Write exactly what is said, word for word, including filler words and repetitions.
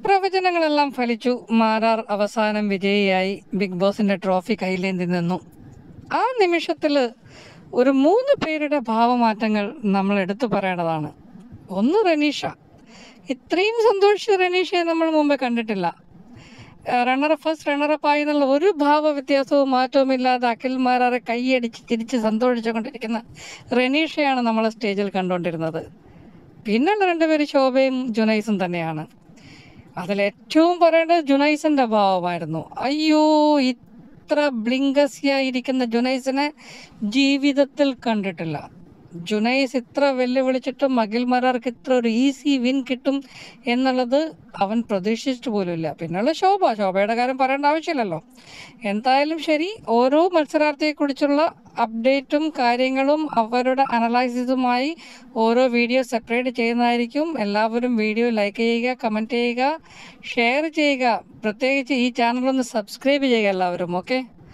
പ്രവചനങ്ങളെല്ലാം ഫലിച്ചു. മാരാർ അവസാനം വിജയിയായി ബിഗ് ബോസിൻ്റെ ട്രോഫി കയ്യിലേന്തി നിന്നു. ആ നിമിഷത്തിൽ ഒരു മൂന്ന് പേരുടെ ഭാവമാറ്റങ്ങൾ നമ്മൾ എടുത്തു പറയേണ്ടതാണ്. ഒന്ന് റനീഷ. ഇത്രയും സന്തോഷിച്ച റനീഷയെ നമ്മൾ മുമ്പേ കണ്ടിട്ടില്ല. റണ്ണറപ്പ് ഫസ്റ്റ് റണ്ണറപ്പ് ആയി എന്നുള്ള ഒരു ഭാവ വ്യത്യാസവും മാറ്റവും ഇല്ലാതെ അഖിൽ മാരാറെ കൈയടിച്ച് തിരിച്ച് സന്തോഷിച്ചുകൊണ്ടിരിക്കുന്ന റനീഷയാണ് നമ്മൾ സ്റ്റേജിൽ കണ്ടുകൊണ്ടിരുന്നത്. പിന്നുള്ള രണ്ടുപേര് ശോഭയും ജുനൈസും തന്നെയാണ്. അതിലേറ്റവും പറയേണ്ടത് ജുനൈസിൻ്റെ ഭാവമായിരുന്നു. അയ്യോ, ഇത്ര ബ്ലിങ്കസ്യായിരിക്കുന്ന ജുനൈസിനെ ജീവിതത്തിൽ കണ്ടിട്ടില്ല. ജുനൈസ് ഇത്ര വെല്ലുവിളിച്ചിട്ടും അഖിൽ മാരാർക്ക് ഇത്ര ഒരു ഈസി വിൻ കിട്ടും എന്നുള്ളത് അവൻ പ്രതീക്ഷിച്ചിട്ട് പോലുമില്ല. പിന്നുള്ള ശോഭ, ശോഭയുടെ കാര്യം പറയേണ്ട ആവശ്യമില്ലല്ലോ. എന്തായാലും ശരി, ഓരോ മത്സരാർത്ഥിയെക്കുറിച്ചുള്ള അപ്ഡേറ്റും കാര്യങ്ങളും അവരുടെ അനലൈസിസുമായി ഓരോ വീഡിയോ സെപ്പറേറ്റ് ചെയ്യുന്നതായിരിക്കും. എല്ലാവരും വീഡിയോ ലൈക്ക് ചെയ്യുക, കമൻറ്റ് ചെയ്യുക, ഷെയർ ചെയ്യുക. പ്രത്യേകിച്ച് ഈ ചാനലൊന്ന് സബ്സ്ക്രൈബ് ചെയ്യുക എല്ലാവരും. ഓക്കെ.